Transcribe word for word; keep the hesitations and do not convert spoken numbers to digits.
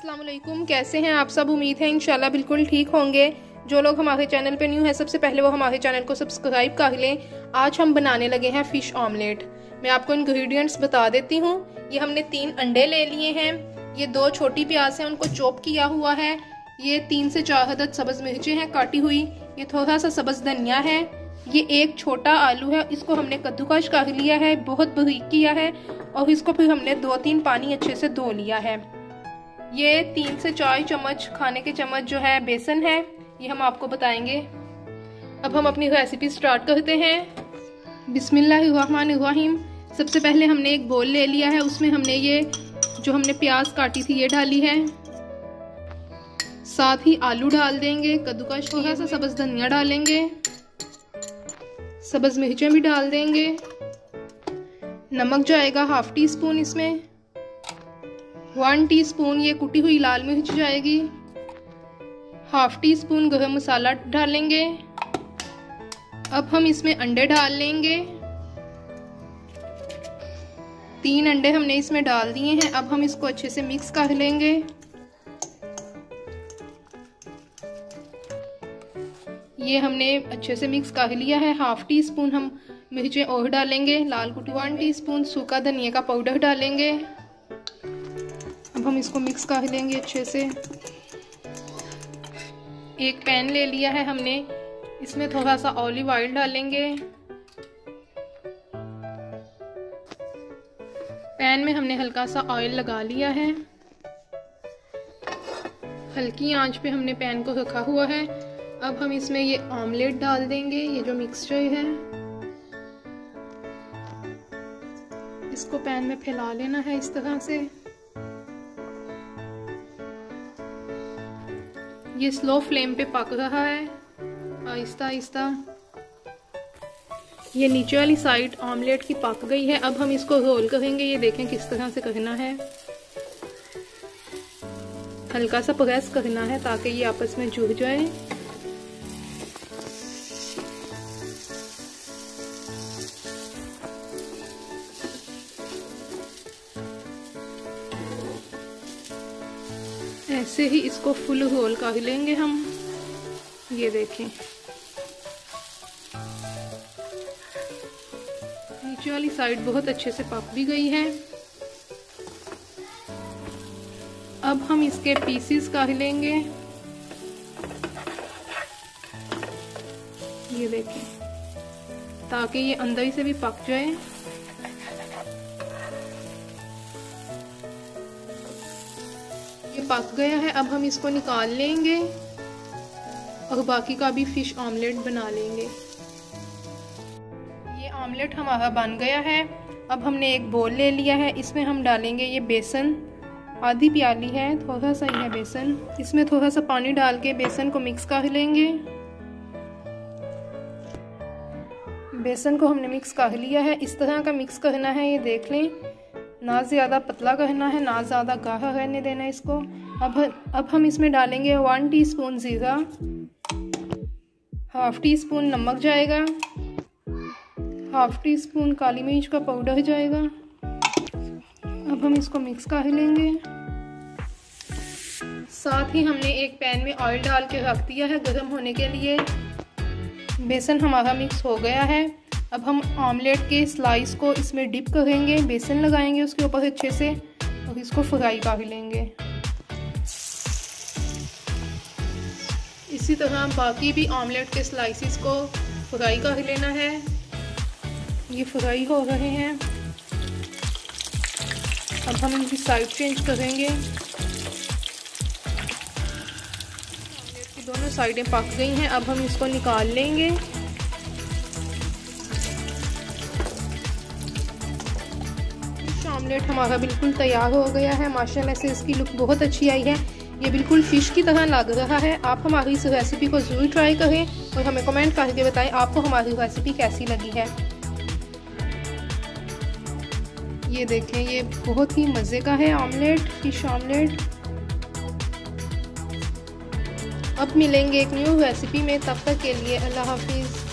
अस्सलाम वालेकुम, कैसे हैं आप सब। उम्मीद है इंशाल्लाह बिल्कुल ठीक होंगे। जो लोग हमारे चैनल पे न्यू है सबसे पहले वो हमारे चैनल को सब्सक्राइब कर लें। आज हम बनाने लगे हैं फ़िश ऑमलेट। मैं आपको इंग्रेडिएंट्स बता देती हूँ। ये हमने तीन अंडे ले लिए हैं, ये दो छोटी प्याज हैं उनको चॉप किया हुआ है, ये तीन से चार अदद सब्ज़ मिर्चें हैं काटी हुई, ये थोड़ा सा सब्ज़ धनिया है, ये एक छोटा आलू है, इसको हमने कद्दूकश कर लिया है, बहुत बारीक किया है, और इसको फिर हमने दो तीन पानी अच्छे से धो लिया है। ये तीन से चार चम्मच खाने के चम्मच जो है बेसन है, ये हम आपको बताएंगे। अब हम अपनी रेसिपी स्टार्ट करते हैं। बिस्मिल्लाहिर्रहमानिर्रहीम। सबसे पहले हमने एक बोल ले लिया है, उसमें हमने ये जो हमने प्याज काटी थी ये डाली है, साथ ही आलू डाल देंगे, कद्दूकश थोड़ा सा सब्ज़ धनिया डालेंगे, सब्ज़ मिर्चें भी डाल देंगे, नमक जाएगा हाफ टी स्पून, इसमें वन टीस्पून ये कुटी हुई लाल मिर्च जाएगी, हाफ टी स्पून गरम मसाला डालेंगे। अब हम इसमें अंडे डाल लेंगे, तीन अंडे हमने इसमें डाल दिए हैं। अब हम इसको अच्छे से मिक्स कर लेंगे। ये हमने अच्छे से मिक्स कर लिया है। हाफ टी स्पून हम मिर्चें और डालेंगे, लाल कुटी वन टीस्पून सूखा धनिया का पाउडर डालेंगे। अब हम इसको मिक्स कर लेंगे अच्छे से। एक पैन ले लिया है हमने, इसमें थोड़ा सा ऑलिव ऑयल डालेंगे। पैन में हमने हल्का सा ऑयल लगा लिया है, हल्की आंच पे हमने पैन को रखा हुआ है। अब हम इसमें ये ऑमलेट डाल देंगे, ये जो मिक्सचर है इसको पैन में फैला लेना है इस तरह से। ये स्लो फ्लेम पे पक रहा है आहिस्ता आहिस्ता। ये नीचे वाली साइड ऑमलेट की पक गई है। अब हम इसको रोल करेंगे, ये देखें किस तरह से करना है, हल्का सा प्रेस करना है ताकि ये आपस में जुड़ जाए। ऐसे ही इसको फुल रोल कर लेंगे हम। ये देखें नीचे वाली साइड बहुत अच्छे से पक भी गई है। अब हम इसके पीसेस कर लेंगे। ये देखें ताकि ये अंदर से भी पक जाए। पक गया है, अब हम इसको निकाल लेंगे और बाकी का भी फिश ऑमलेट बना लेंगे। ये ऑमलेट हमारा बन गया है। अब हमने एक बोल ले लिया है, इसमें हम डालेंगे ये बेसन, आधी प्याली है, थोड़ा सा ही है बेसन। इसमें थोड़ा सा पानी डाल के बेसन को मिक्स कर लेंगे। बेसन को हमने मिक्स कर लिया है, इस तरह का मिक्स करना है, ये देख लें, ना ज़्यादा पतला करना है ना ज़्यादा गाढ़ा रहने देना है इसको। अब अब हम इसमें डालेंगे वन टीस्पून जीरा, हाफ टी स्पून नमक जाएगा, हाफ टी स्पून काली मिर्च का पाउडर जाएगा। अब हम इसको मिक्स कर लेंगे। साथ ही हमने एक पैन में ऑयल डाल के रख दिया है गर्म होने के लिए। बेसन हमारा मिक्स हो गया है। अब हम ऑमलेट के स्लाइस को इसमें डिप करेंगे, बेसन लगाएंगे उसके ऊपर अच्छे से और इसको फ्राई कर लेंगे। इसी तरह बाकी भी ऑमलेट के स्लाइसिस को फ्राई कर लेना है। ये फ्राई हो रहे हैं। अब हम इनकी साइड चेंज करेंगे। ऑमलेट की दोनों साइडें पक गई हैं, अब हम इसको निकाल लेंगे। ऑमलेट हमारा बिल्कुल तैयार हो गया है। माशाल्लाह से इसकी लुक बहुत अच्छी आई है। ये बिल्कुल फ़िश की तरह लग रहा है। आप हमारी इस रेसिपी को ज़रूर ट्राई करें और हमें कमेंट करके बताएं आपको हमारी रेसिपी कैसी लगी है। ये देखें ये बहुत ही मज़े का है ऑमलेट, फ़िश ऑमलेट। अब मिलेंगे एक न्यू रेसिपी में, तब तक के लिए अल्लाह हाफिज़।